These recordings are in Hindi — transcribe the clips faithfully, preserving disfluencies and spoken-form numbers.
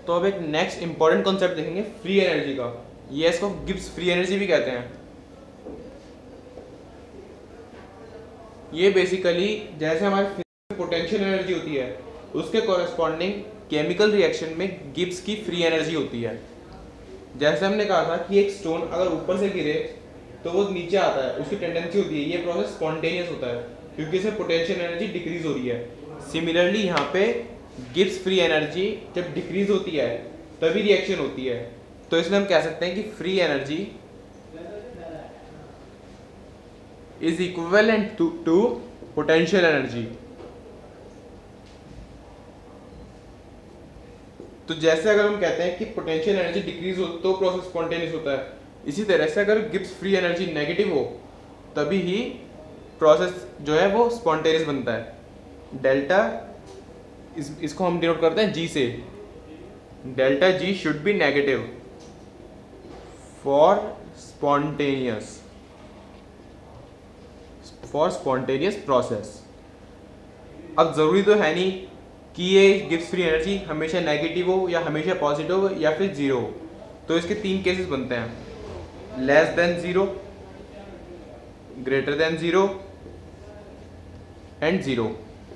तो अब एक नेक्स्ट इंपॉर्टेंट कॉन्सेप्ट देखेंगे फ्री एनर्जी का। ये इसको गिब्स फ्री एनर्जी भी कहते हैं। ये बेसिकली जैसे हमारी पोटेंशियल एनर्जी होती है उसके कॉरेस्पॉन्डिंग केमिकल रिएक्शन में गिब्स की फ्री एनर्जी होती है। जैसे हमने कहा था कि एक स्टोन अगर ऊपर से गिरे तो वो नीचे आता है, उसकी टेंडेंसी होती है। ये प्रोसेस स्पॉन्टेनियस होता है क्योंकि इसमें पोटेंशियल एनर्जी डिक्रीज हो रही है। सिमिलरली यहाँ पे गिब्स फ्री एनर्जी जब डिक्रीज होती है तभी रिएक्शन होती है। तो इसलिए हम कह सकते हैं कि free energy is equivalent to to potential energy. तो जैसे अगर हम कहते हैं कि पोटेंशियल एनर्जी डिक्रीज हो तो प्रोसेस स्पॉन्टेनियस होता है, इसी तरह से अगर गिब्स फ्री एनर्जी नेगेटिव हो तभी ही प्रोसेस जो है वो स्पॉन्टेनियस बनता है। डेल्टा इस, इसको हम डिनोट करते हैं जी से। Delta G should be negative for spontaneous for spontaneous process. अब जरूरी तो है नहीं कि ये गिब्स फ्री एनर्जी हमेशा नेगेटिव हो या हमेशा पॉजिटिव हो या फिर जीरो हो। तो इसके तीन केसेस बनते हैं, less than zero, greater than zero and zero.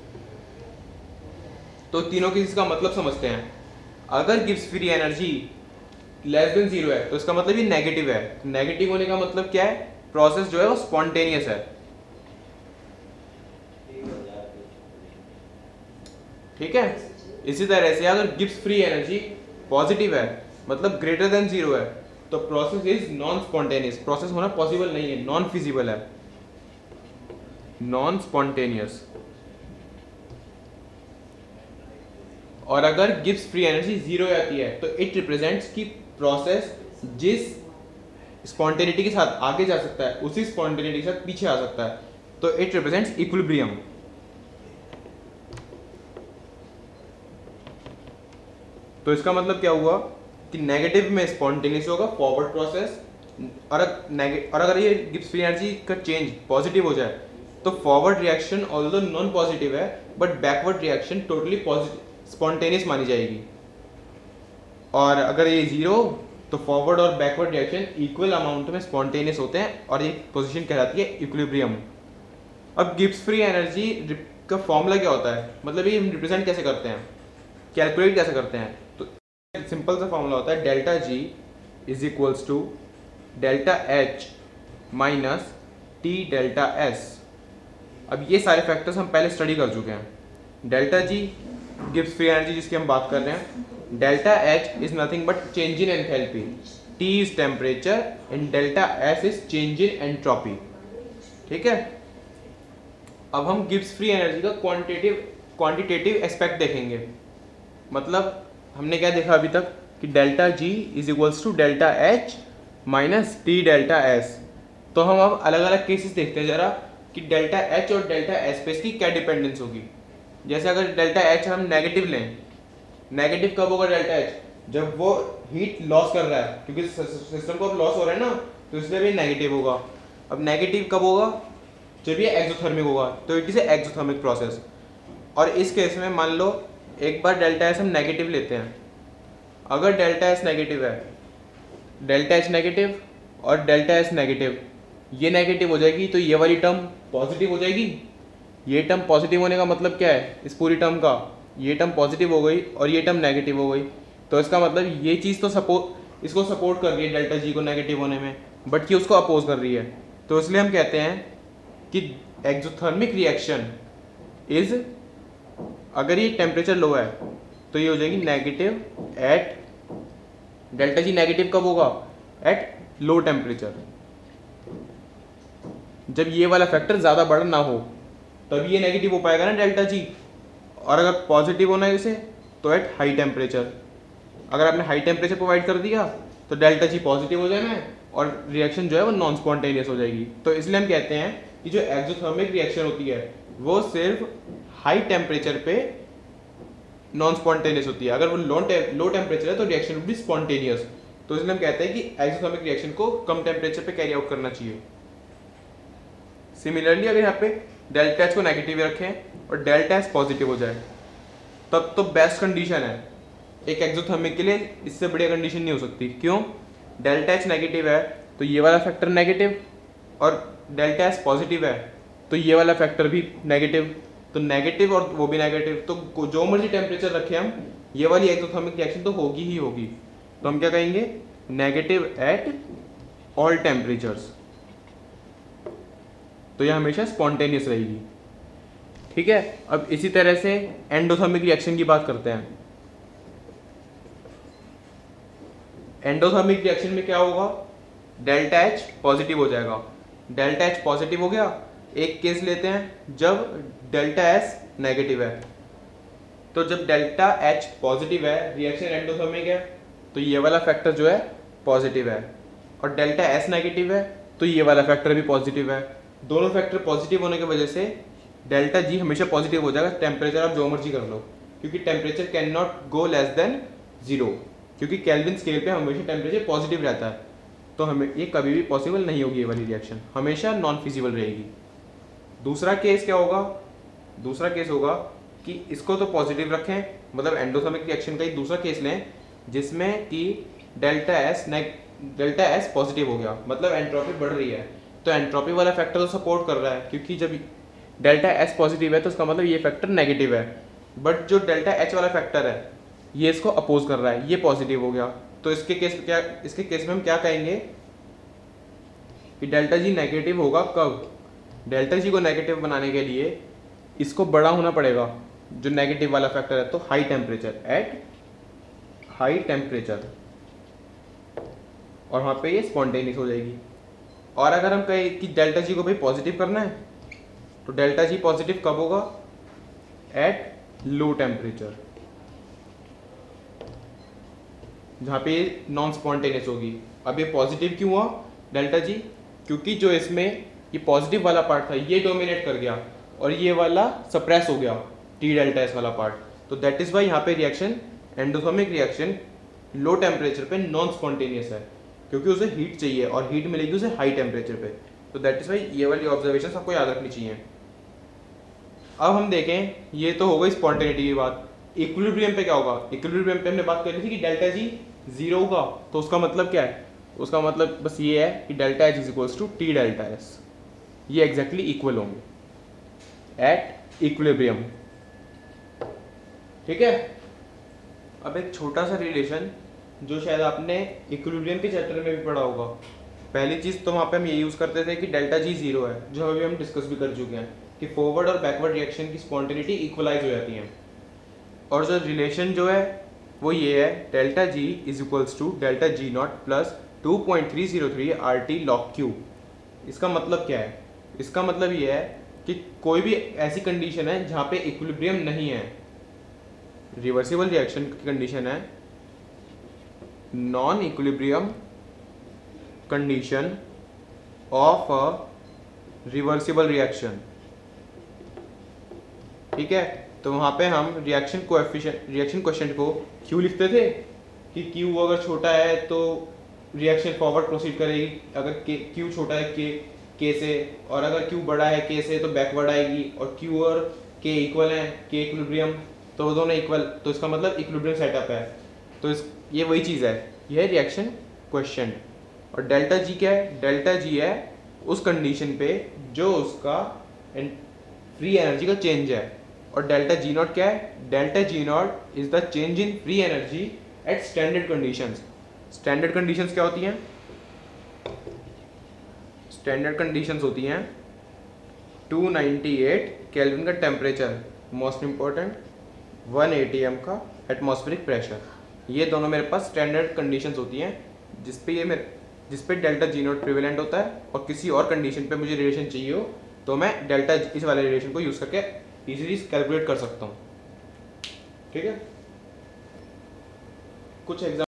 तो तीनों केसेस का मतलब समझते हैं। अगर Gibbs free energy less than zero है तो इसका मतलब ये नेगेटिव है। नेगेटिव होने का मतलब क्या है, प्रोसेस जो है वो स्पॉन्टेनियस है। ठीक है। इसी तरह से अगर गिब्स फ्री एनर्जी पॉजिटिव है मतलब ग्रेटर देन जीरो है तो process is non spontaneous. Process होना पॉसिबल नहीं है, नॉन फिजिबल है, नॉन स्पॉन्टेनियस। और अगर गिब्स फ्री एनर्जी जीरो आती है तो इट रिप्रेजेंट्स कि प्रोसेस जिस स्पॉन्टेनिटी के साथ आगे जा सकता है उसी स्पॉन्टेनिटी के साथ पीछे आ सकता है। तो इट रिप्रेजेंट्स इक्विलिब्रियम। तो इसका मतलब क्या हुआ कि नेगेटिव में स्पॉन्टेनियस होगा फॉरवर्ड प्रोसेस, और और अगर ये गिब्स फ्री एनर्जी का चेंज पॉजिटिव हो जाए तो forward reaction although non positive है but backward reaction totally positive spontaneous मानी जाएगी। और अगर ये जीरो तो फॉरवर्ड और बैकवर्ड रिएक्शन इक्वल अमाउंट में स्पॉन्टेनियस होते हैं और ये पोजीशन कहलाती है इक्विलिब्रियम। अब गिब्स फ्री एनर्जी का फॉर्मूला क्या होता है, मतलब ये हम रिप्रेजेंट कैसे करते हैं, कैलकुलेट कैसे करते हैं। तो सिंपल सा फॉर्मूला होता है delta G is equals to delta H minus T delta S. अब ये सारे फैक्टर्स हम पहले स्टडी कर चुके हैं। Delta G Gibbs free energy जिसकी हम बात कर रहे हैं, delta H is nothing but change in enthalpy, T is temperature and delta S is change in entropy. ठीक है। अब हम गिब्स फ्री एनर्जी का क्वांटिटेटिव क्वांटिटेटिव एस्पेक्ट देखेंगे। मतलब हमने क्या देखा अभी तक कि delta G is equals to delta H minus T delta S. तो हम अब अलग अलग केसेस देखते हैं जरा कि डेल्टा एच और डेल्टा एस पे इसकी क्या डिपेंडेंस होगी। जैसे अगर डेल्टा एच हम नेगेटिव लें, नेगेटिव कब होगा डेल्टा एच, जब वो हीट लॉस कर रहा है, क्योंकि सिस्टम को अब लॉस हो रहा है ना तो इसलिए भी नेगेटिव होगा। अब नेगेटिव कब होगा, जब ये एक्सोथर्मिक होगा, तो इट इज एक्सोथर्मिक प्रोसेस। और इस केस में मान लो एक बार डेल्टा एस हम नेगेटिव लेते हैं, अगर डेल्टा एस नेगेटिव है, डेल्टा एच नेगेटिव और डेल्टा एस नेगेटिव, ये नेगेटिव हो जाएगी तो ये वाली टर्म पॉजिटिव हो जाएगी। ये टर्म पॉजिटिव होने का मतलब क्या है, इस पूरी टर्म का ये टर्म पॉजिटिव हो गई और ये टर्म नेगेटिव हो गई। तो इसका मतलब ये चीज़ तो सपोर्ट इसको सपोर्ट कर रही है डेल्टा जी को नेगेटिव होने में, बट ये उसको अपोज कर रही है। तो इसलिए हम कहते हैं कि एक्सोथर्मिक रिएक्शन इज, अगर ये टेम्परेचर लो है तो ये हो जाएगी negative at, delta G negative कब होगा, एट लो टेम्परेचर, जब ये वाला फैक्टर ज़्यादा बड़ा ना हो तभी ये नेगेटिव हो पाएगा ना डेल्टा जी। और अगर पॉजिटिव होना है इसे तो एट हाई टेम्परेचर, अगर आपने हाई टेम्परेचर प्रोवाइड कर दिया तो डेल्टा जी पॉजिटिव हो जाना है और रिएक्शन जो है वो नॉन स्पॉन्टेनियस हो जाएगी। तो इसलिए हम कहते हैं कि जो एक्सोथर्मिक रिएक्शन होती है वो सिर्फ हाई टेम्परेचर पे नॉन स्पॉन्टेनियस होती है, अगर वो लो लो टेम्परेचर है तो रिएक्शन विल बी स्पॉन्टेनियस। तो इसलिए हम कहते हैं कि एक्सोथर्मिक रिएक्शन को कम टेम्परेचर पे कैरी आउट करना चाहिए। सिमिलरली अगर यहाँ पे डेल्टा एच को नेगेटिव रखें और डेल्टा एस पॉजिटिव हो जाए तब तो बेस्ट कंडीशन है एक एक्सोथर्मिक के लिए इससे बढ़िया कंडीशन नहीं हो सकती। क्यों? डेल्टा एच नेगेटिव है तो ये वाला फैक्टर नेगेटिव, और डेल्टा एस पॉजिटिव है तो ये वाला फैक्टर भी नेगेटिव, तो नेगेटिव और वो भी नेगेटिव, तो जो मर्जी टेम्परेचर रखे हम, ये वाली एक्सोथर्मिक रिएक्शन तो होगी ही होगी। तो हम क्या कहेंगे? Negative at all temperatures. तो यह हमेशा स्पॉन्टेनियस रहेगी। ठीक है, अब इसी तरह से एंडोथर्मिक रिएक्शन की बात करते हैं। एंडोथर्मिक रिएक्शन में क्या होगा? डेल्टा एच पॉजिटिव हो जाएगा। डेल्टा एच पॉजिटिव हो गया। एक केस लेते हैं जब डेल्टा एस नेगेटिव है। तो जब डेल्टा एच पॉजिटिव है, रिएक्शन एंडोथर्मिक है, तो ये वाला फैक्टर जो है पॉजिटिव है, और डेल्टा एस नेगेटिव है तो ये वाला फैक्टर भी पॉजिटिव है। दोनों फैक्टर पॉजिटिव होने की वजह से डेल्टा जी हमेशा पॉजिटिव हो जाएगा। टेम्परेचर आप जो मर्जी कर लो, क्योंकि temperature can not go less than zero, क्योंकि केल्विन स्केल पे हमेशा टेम्परेचर पॉजिटिव रहता है। तो हमें ये कभी भी पॉसिबल नहीं होगी, ये वाली रिएक्शन हमेशा नॉन फिजिबल रहेगी। दूसरा केस क्या होगा? दूसरा केस होगा कि इसको तो पॉजिटिव रखें, मतलब एंडोथर्मिक रिएक्शन का ही दूसरा केस लें जिसमें कि delta S delta S positive हो गया, मतलब एंट्रोपी बढ़ रही है। तो एंट्रोपी वाला फैक्टर तो सपोर्ट कर रहा है, क्योंकि जब डेल्टा एस पॉजिटिव है तो उसका मतलब ये फैक्टर नेगेटिव है। बट जो डेल्टा एच वाला फैक्टर है ये इसको अपोज कर रहा है, ये पॉजिटिव हो गया। तो इसके केस में क्या इसके केस में हम क्या कहेंगे कि डेल्टा जी नेगेटिव होगा कब? डेल्टा जी को नेगेटिव बनाने के लिए इसको बड़ा होना पड़ेगा, जो नेगेटिव वाला फैक्टर है, तो high temperature, at high temperature, और वहाँ पे ये स्पॉन्टेनियस हो जाएगी। और अगर हम कहें कि डेल्टा जी को भाई पॉजिटिव करना है, तो डेल्टा जी पॉजिटिव कब होगा? एट लो टेम्परेचर, जहाँ पे ये नॉन स्पॉन्टेनियस होगी। अब ये पॉजिटिव क्यों हुआ डेल्टा जी? क्योंकि जो इसमें ये पॉजिटिव वाला पार्ट था ये डोमिनेट कर गया और ये वाला सप्रेस हो गया, टी डेल्टा एस वाला पार्ट। तो दैट इज वाई यहाँ पे reaction, endothermic reaction low temperature पे नॉन स्पॉन्टेनियस है, क्योंकि उसे हीट चाहिए और हीट मिलेगी उसे हाई टेम्परेचर पे। तो दैट इज वाई ये वाली ऑब्जर्वेशन आपको याद रखनी चाहिए। अब हम देखें, ये तो हो गई स्पॉन्टेनिटी की बात। इक्विलिब्रियम पे क्या होगा? इक्विलिब्रियम पे हमने बात करी थी कि डेल्टा जी जीरो होगा, तो उसका मतलब क्या है? उसका मतलब बस ये है कि delta H is equals to T delta S, ये एग्जैक्टली इक्वल होंगे एट इक्विलिब्रियम। ठीक है, अब एक छोटा सा रिलेशन जो शायद आपने इक्विलिब्रियम के चैप्टर में भी पढ़ा होगा। पहली चीज़ तो वहाँ पे हम ये यूज़ करते थे कि डेल्टा जी जीरो है, जो अभी हम डिस्कस भी कर चुके हैं कि फॉरवर्ड और बैकवर्ड रिएक्शन की स्पॉन्टेनिटी इक्वलाइज हो जाती है। और जो रिलेशन जो है वो ये है, delta G is equals to delta G naught plus two point three zero three R T log Q. इसका मतलब क्या है? इसका मतलब ये है कि कोई भी ऐसी कंडीशन है जहाँ पे इक्विलिब्रियम नहीं है, रिवर्सिबल रिएक्शन की कंडीशन है, non equilibrium condition of a reversible reaction. ठीक है, तो वहाँ पे हम रिएक्शन कोएफिशिएंट रिएक्शन कोएफिशिएंट को क्यू लिखते थे कि क्यू अगर छोटा है तो रिएक्शन फॉरवर्ड प्रोसीड करेगी, अगर क्यू छोटा है के के से, और अगर क्यू बड़ा है के से तो बैकवर्ड आएगी, और क्यू और के इक्वल है, के इक्विलिब्रियम, तो वो दोनों इक्वल, तो इसका मतलब इक्विलिब्रियम सेटअप है। तो इस ये वही चीज़ है, यह है रिएक्शन कोएफिशिएंट। और डेल्टा जी क्या है? डेल्टा जी है उस कंडीशन पे जो उसका फ्री एनर्जी का चेंज है। और डेल्टा जी नॉट क्या है? Delta G naught is the change in free energy at standard conditions. Standard conditions क्या होती हैं? स्टैंडर्ड कंडीशंस होती हैं टू नाइंटी एट केल्विन का temperature, most important one ATM का एटमॉस्फेरिक प्रेशर। ये दोनों मेरे पास स्टैंडर्ड कंडीशंस होती हैं जिस पे ये मेरे जिस पे डेल्टा जी नॉट प्रिवेलेंट होता है, और किसी और कंडीशन पे मुझे रिलेशन चाहिए हो तो मैं डेल्टा इस वाले रिलेशन को यूज़ करके इजीली कैलकुलेट कर सकता हूँ। ठीक है, कुछ एग्जाम्पल